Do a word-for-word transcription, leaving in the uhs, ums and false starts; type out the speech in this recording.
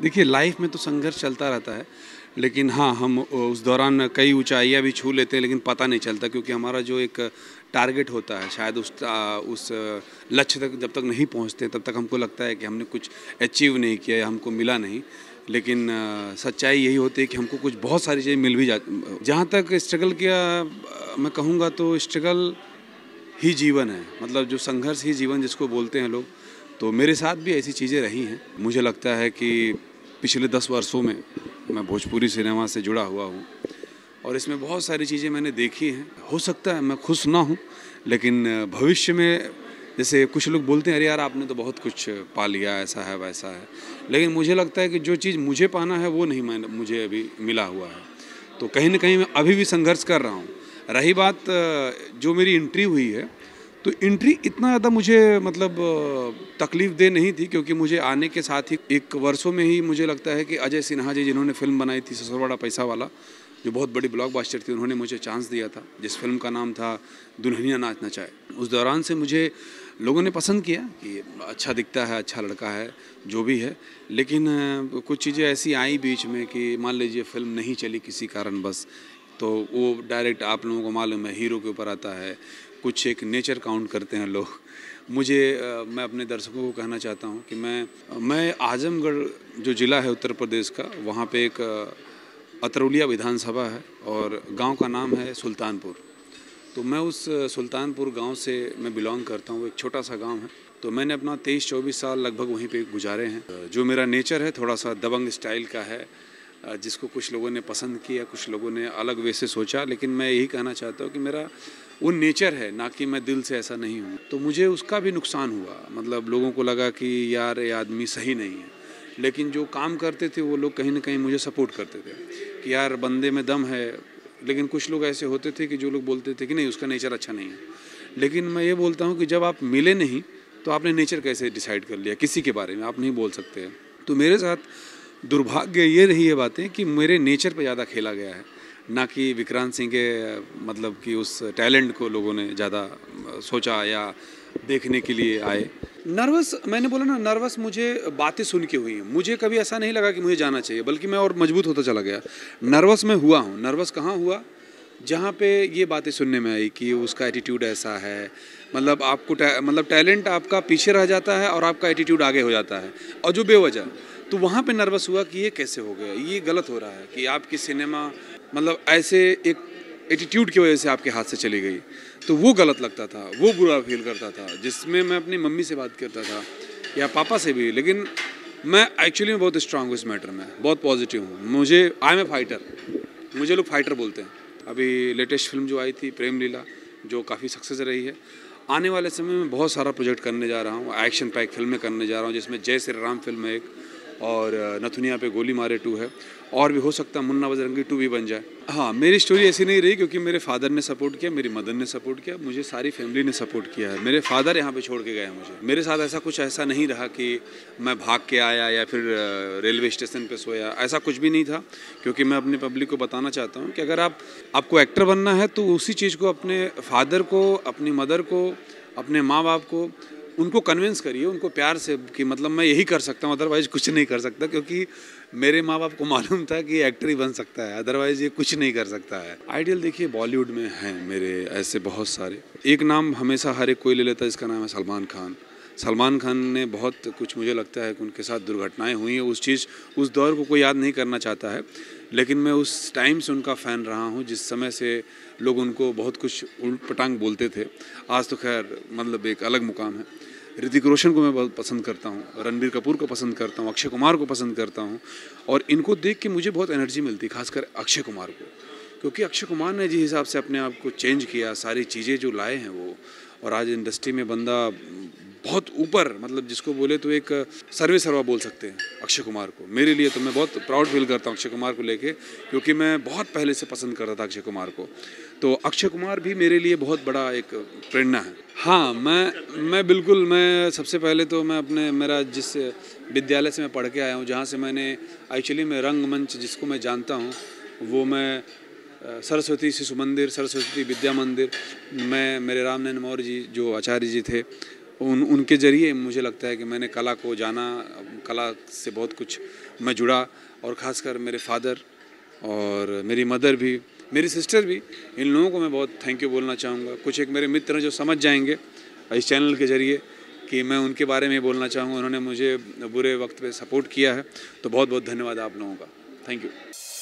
देखिए, लाइफ में तो संघर्ष चलता रहता है, लेकिन हाँ, हम उस दौरान कई ऊंचाइयां भी छू लेते हैं, लेकिन पता नहीं चलता क्योंकि हमारा जो एक टारगेट होता है शायद उस आ, उस लक्ष्य तक जब तक नहीं पहुंचते तब तक हमको लगता है कि हमने कुछ अचीव नहीं किया या हमको मिला नहीं। लेकिन आ, सच्चाई यही होती है कि हमको कुछ बहुत सारी चीज़ें मिल भी जाती। जहाँ तक स्ट्रगल किया मैं कहूँगा तो स्ट्रगल ही जीवन है, मतलब जो संघर्ष ही जीवन जिसको बोलते हैं लोग, तो मेरे साथ भी ऐसी चीज़ें रही हैं। मुझे लगता है कि पिछले दस वर्षों में मैं भोजपुरी सिनेमा से जुड़ा हुआ हूँ और इसमें बहुत सारी चीज़ें मैंने देखी हैं। हो सकता है मैं खुश ना हूँ, लेकिन भविष्य में जैसे कुछ लोग बोलते हैं अरे यार आपने तो बहुत कुछ पा लिया, ऐसा है वैसा है, लेकिन मुझे लगता है कि जो चीज़ मुझे पाना है वो नहीं मैंने मुझे अभी मिला हुआ है। तो कहीं ना कहीं मैं अभी भी संघर्ष कर रहा हूँ। रही बात जो मेरी एंट्री हुई है, तो एंट्री इतना ज़्यादा मुझे मतलब तकलीफ़ दे नहीं थी, क्योंकि मुझे आने के साथ ही एक वर्षों में ही मुझे लगता है कि अजय सिन्हा जी जिन्होंने फिल्म बनाई थी ससुरवाड़ा पैसा वाला, जो बहुत बड़ी ब्लॉकबस्टर थी, उन्होंने मुझे चांस दिया था, जिस फिल्म का नाम था दुल्हनिया नाच नचाए। उस दौरान से मुझे लोगों ने पसंद किया कि अच्छा दिखता है, अच्छा लड़का है, जो भी है। लेकिन कुछ चीज़ें ऐसी आई बीच में कि मान लीजिए फिल्म नहीं चली किसी कारणवश, तो वो डायरेक्ट आप लोगों को मालूम है हीरो के ऊपर आता है, कुछ एक नेचर काउंट करते हैं लोग। मुझे आ, मैं अपने दर्शकों को कहना चाहता हूँ कि मैं मैं आजमगढ़ जो ज़िला है उत्तर प्रदेश का, वहाँ पे एक अतरौलिया विधानसभा है और गांव का नाम है सुल्तानपुर। तो मैं उस सुल्तानपुर गांव से मैं बिलोंग करता हूँ। एक छोटा सा गांव है, तो मैंने अपना तेईस चौबीस साल लगभग वहीं पे गुजारे हैं। जो मेरा नेचर है थोड़ा सा दबंग स्टाइल का है, जिसको कुछ लोगों ने पसंद किया, कुछ लोगों ने अलग वे से सोचा, लेकिन मैं यही कहना चाहता हूँ कि मेरा वो नेचर है, ना कि मैं दिल से ऐसा नहीं हूँ। तो मुझे उसका भी नुकसान हुआ, मतलब लोगों को लगा कि यार ये आदमी सही नहीं है, लेकिन जो काम करते थे वो लोग कहीं ना कहीं मुझे सपोर्ट करते थे कि यार बंदे में दम है। लेकिन कुछ लोग ऐसे होते थे कि जो लोग बोलते थे कि नहीं उसका नेचर अच्छा नहीं है। लेकिन मैं ये बोलता हूँ कि जब आप मिले नहीं तो आपने नेचर कैसे डिसाइड कर लिया, किसी के बारे में आप नहीं बोल सकते। तो मेरे साथ दुर्भाग्य ये रही है बातें कि मेरे नेचर पे ज़्यादा खेला गया है, ना कि विक्रांत सिंह के मतलब कि उस टैलेंट को लोगों ने ज़्यादा सोचा या देखने के लिए आए। नर्वस, मैंने बोला ना, नर्वस मुझे बातें सुन के हुई हैं। मुझे कभी ऐसा नहीं लगा कि मुझे जाना चाहिए, बल्कि मैं और मजबूत होता चला गया। नर्वस मैं हुआ हूँ। नर्वस कहाँ हुआ? जहाँ पे ये बातें सुनने में आई कि उसका एटीट्यूड ऐसा है, मतलब आपको मतलब टैलेंट आपका पीछे रह जाता है और आपका एटीट्यूड आगे हो जाता है, और जो बेवजह। तो वहाँ पे नर्वस हुआ कि ये कैसे हो गया, ये गलत हो रहा है कि आपकी सिनेमा मतलब ऐसे एक एटीट्यूड की वजह से आपके हाथ से चली गई। तो वो गलत लगता था, वो बुरा फील करता था, जिसमें मैं अपनी मम्मी से बात करता था या पापा से भी। लेकिन मैं एक्चुअली में बहुत स्ट्रांग हूँ इस मैटर में, बहुत पॉजिटिव हूँ। मुझे आई एम ए फाइटर, मुझे लोग फाइटर बोलते हैं। अभी लेटेस्ट फिल्म जो आई थी प्रेम लीला, जो काफ़ी सक्सेस रही है। आने वाले समय में बहुत सारा प्रोजेक्ट करने जा रहा हूँ, एक्शन पैक फिल्में करने जा रहा हूँ, जिसमें जय श्री राम फिल्म है एक, और नथुनिया पे गोली मारे टू है, और भी हो सकता है मुन्ना बजरंगी टू भी बन जाए। हाँ, मेरी स्टोरी ऐसी नहीं रही, क्योंकि मेरे फादर ने सपोर्ट किया, मेरी मदर ने सपोर्ट किया, मुझे सारी फैमिली ने सपोर्ट किया है। मेरे फादर यहाँ पे छोड़ के गए मुझे। मेरे साथ ऐसा कुछ ऐसा नहीं रहा कि मैं भाग के आया या फिर रेलवे स्टेशन पे सोया, ऐसा कुछ भी नहीं था। क्योंकि मैं अपनी पब्लिक को बताना चाहता हूँ कि अगर आप आपको एक्टर बनना है तो उसी चीज़ को अपने फादर को, अपनी मदर को, अपने माँ बाप को, उनको कन्विंस करिए, उनको प्यार से कि मतलब मैं यही कर सकता हूँ, अदरवाइज़ कुछ नहीं कर सकता। क्योंकि मेरे माँ बाप को मालूम था कि एक्टर ही बन सकता है, अदरवाइज़ ये कुछ नहीं कर सकता है। आइडियल देखिए बॉलीवुड में हैं मेरे ऐसे बहुत सारे। एक नाम हमेशा हर एक कोई ले लेता है, इसका नाम है सलमान खान। सलमान खान ने बहुत कुछ, मुझे लगता है कि उनके साथ दुर्घटनाएं हुई हैं, उस चीज़ उस दौर को कोई याद नहीं करना चाहता है, लेकिन मैं उस टाइम से उनका फ़ैन रहा हूँ जिस समय से लोग उनको बहुत कुछ उल्ट पटांग बोलते थे। आज तो खैर मतलब एक अलग मुकाम है। ऋतिक रोशन को मैं बहुत पसंद करता हूँ, रणबीर कपूर को पसंद करता हूँ, अक्षय कुमार को पसंद करता हूँ, और इनको देख के मुझे बहुत एनर्जी मिलती, खासकर अक्षय कुमार को, क्योंकि अक्षय कुमार ने जिस हिसाब से अपने आप को चेंज किया, सारी चीज़ें जो लाए हैं वो, और आज इंडस्ट्री में बंदा बहुत ऊपर, मतलब जिसको बोले तो एक सर्वे सर्वा बोल सकते हैं अक्षय कुमार को। मेरे लिए तो मैं बहुत प्राउड फील करता हूँ अक्षय कुमार को लेके, क्योंकि मैं बहुत पहले से पसंद करता था अक्षय कुमार को। तो अक्षय कुमार भी मेरे लिए बहुत बड़ा एक प्रेरणा है। हाँ, मैं मैं बिल्कुल, मैं सबसे पहले तो मैं अपने मेरा जिस विद्यालय से मैं पढ़ के आया हूँ, जहाँ से मैंने एक्चुअली में रंगमंच जिसको मैं जानता हूँ, वो मैं सरस्वती शिशु मंदिर, सरस्वती विद्या मंदिर, मैं मेरे रामनयन मौर्य जी जो आचार्य जी थे, उन उनके ज़रिए मुझे लगता है कि मैंने कला को जाना, कला से बहुत कुछ मैं जुड़ा, और ख़ासकर मेरे फादर और मेरी मदर भी, मेरी सिस्टर भी, इन लोगों को मैं बहुत थैंक यू बोलना चाहूँगा। कुछ एक मेरे मित्र हैं जो समझ जाएंगे इस चैनल के ज़रिए कि मैं उनके बारे में बोलना चाहूँगा, उन्होंने मुझे बुरे वक्त पे सपोर्ट किया है, तो बहुत बहुत धन्यवाद आप लोगों का। Thank you.